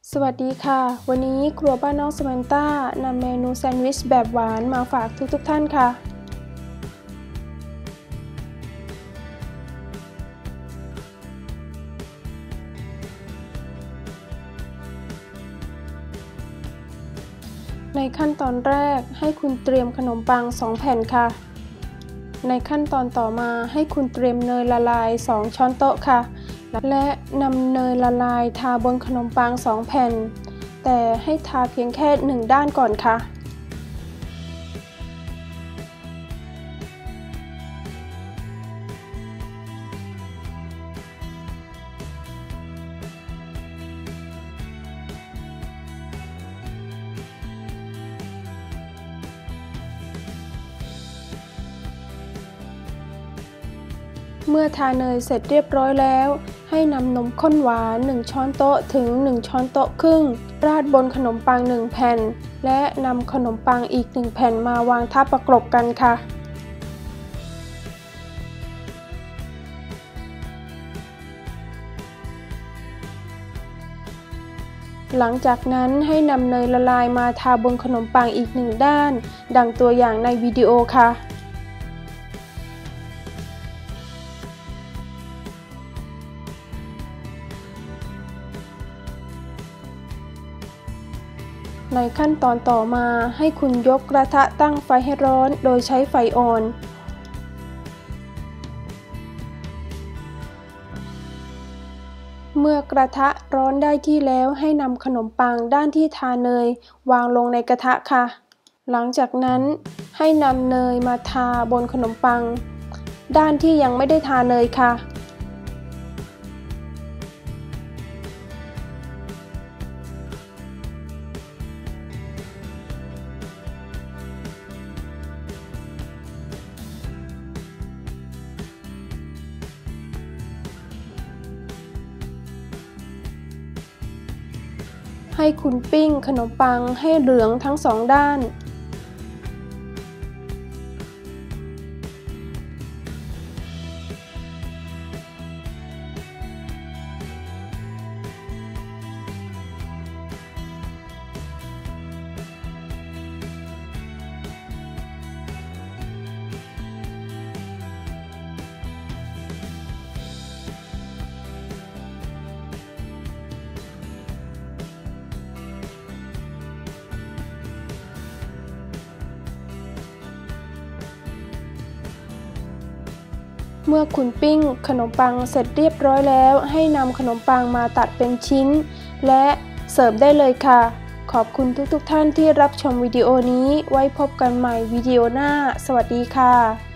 สวัสดีค่ะวันนี้ครัวบ้านน้องสมันต้านำเมนูแซนด์วิชแบบหวานมาฝากทุกท่านค่ะในขั้นตอนแรกให้คุณเตรียมขนมปัง2แผ่นค่ะในขั้นตอนต่อมาให้คุณเตรียมเนยละลาย2ช้อนโต๊ะค่ะและนำเนยละลายทาบนขนมปัง2แผ่นแต่ให้ทาเพียงแค่1ด้านก่อนค่ะเมื่อทาเนยเสร็จเรียบร้อยแล้วให้นำนมข้นหวาน1ช้อนโต๊ะถึง1ช้อนโต๊ะครึ่งราดบนขนมปัง1แผ่นและนำขนมปังอีก1แผ่นมาวางทับประกบกันค่ะหลังจากนั้นให้นำเนยละลายมาทาบนขนมปังอีก1ด้านดังตัวอย่างในวิดีโอค่ะในขั้นตอนต่อมาให้คุณยกกระทะตั้งไฟให้ร้อนโดยใช้ไฟอ่อนเมื่อกระทะร้อนได้ที่แล้วให้นำขนมปังด้านที่ทาเนยวางลงในกระทะค่ะหลังจากนั้นให้นำเนยมาทาบนขนมปังด้านที่ยังไม่ได้ทาเนยค่ะให้คุณปิ้งขนมปังให้เหลืองทั้ง2ด้านเมื่อคุณปิ้งขนมปังเสร็จเรียบร้อยแล้วให้นำขนมปังมาตัดเป็นชิ้นและเสิร์ฟได้เลยค่ะขอบคุณทุกท่านที่รับชมวิดีโอนี้ไว้พบกันใหม่วิดีโอหน้าสวัสดีค่ะ